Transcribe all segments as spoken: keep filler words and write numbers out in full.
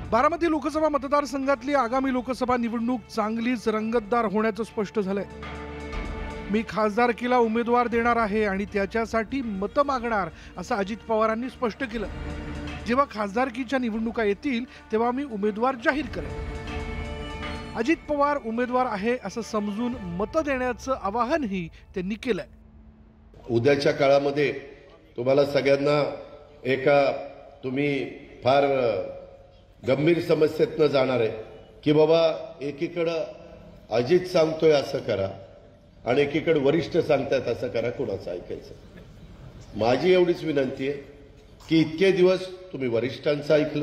बारामती लोकसभा मतदारसंघातली आगामी लोकसभा निवडणूक चांगलीच रंगतदार होण्याचं स्पष्ट झालंय। मी खासदारकीला उमेदवार देणार आहे आणि त्याच्यासाठी मतं मागणार असं अजित पवारांनी स्पष्ट केलं। जेव्हा खासदारकीच्या निवडणुका येतील तेव्हा मी उमेदवार जाहीर करेन। अजित पवार उमेदवार आहे असं समजून मतं देण्याचं आवाहनही त्यांनी केलंय। उद्याच्या काळामध्ये तुम्हाला सगळ्यांना एका तुम्ही फार गंभीर समस्येतनं जाणार आहे की बाबा एकीकडे अजित सांगतोय असं करा आणि एकीकडे वरिष्ठ सांगतायत असं करा, कोणाचं ऐकायचं। माझी एवढीच विनंती आहे की इतके दिवस तुम्ही वरिष्ठांचं ऐकलं,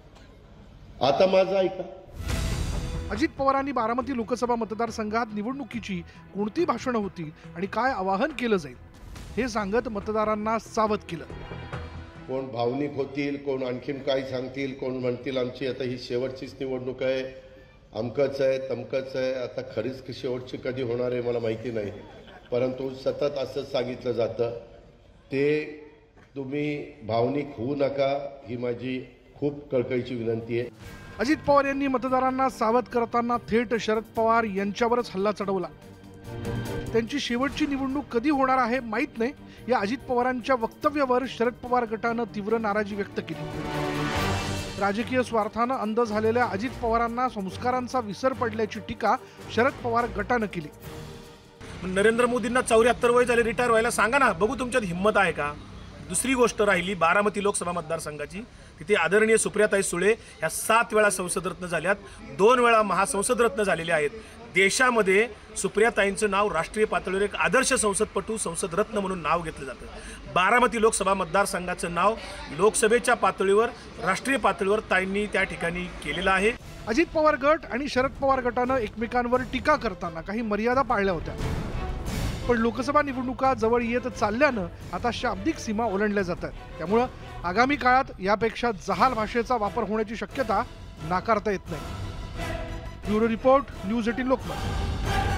आता माझं ऐका। अजित पवारांनी बारामती लोकसभा मतदारसंघात निवडणुकीची कोणती भाषणं होती आणि काय आवाहन केलं जाईल हे सांगत मतदारांना सावध केलं। कोण भावनिक होतील, कोण आणखीन काय सांगतील, कोण म्हणतील आमची आता ही शेवटचीच निवडणूक आहे, अमकच आहे तमकच आहे। आता खरीच शेवटची कधी होणार आहे मला माहिती नाही, परंतु सतत असं सांगितलं जातं। ते तुम्ही भावनिक होऊ नका, ही माझी खूप कळकळीची विनंती आहे। अजित पवार यांनी मतदारांना सावध करताना थेट शरद पवार यांच्यावरच हल्ला चढवला। त्यांची शेवटची निवडणूक कधी होणार आहे माहित नाही या अजित पवारांच्या वक्तव्यावर शरद पवार गटानं तीव्र नाराजी व्यक्त केली। राजकीय स्वार्थानं अंध झालेल्या अजित पवारांना संस्कारांचा विसर पडल्याची टीका शरद पवार गटानं केली। नरेंद्र मोदींना चौऱ्याहत्तर वय झाले, रिटायर व्हायला सांगा ना, बघू तुमच्यात हिंमत आहे का। दुसरी गोष्ट राहिली बारामती लोकसभा मतदारसंघाची, तिथे आदरणीय सुप्रियाताई सुळे ह्या सात वेळा संसदरत्न झाल्यात, दोन वेळा महासंसदरत्न झालेले आहेत। देशामध्ये सुप्रियाताईंचं नाव राष्ट्रीय पातळीवर एक आदर्श संसदपटू संसदरत्न म्हणून नाव घेतलं जातं। बारामती लोकसभा मतदारसंघाचं नाव लोकसभेच्या पातळीवर राष्ट्रीय पातळीवर ताईंनी त्या ठिकाणी केलेलं आहे। अजित पवार गट आणि शरद पवार गटानं एकमेकांवर टीका करताना काही मर्यादा पाळल्या होत्या, पण लोकसभा निवडणुका जवळ येत चालल्यानं आता शाब्दिक सीमा ओलांडल्या जातात। त्यामुळे आगामी काळात यापेक्षा जहाल भाषेचा वापर होण्याची शक्यता नाकारता येत नाही। Bureau report, news eighteen Lokmat.